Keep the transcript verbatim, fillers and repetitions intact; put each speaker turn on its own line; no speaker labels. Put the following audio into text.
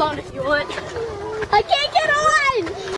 on if you want. I can't get on!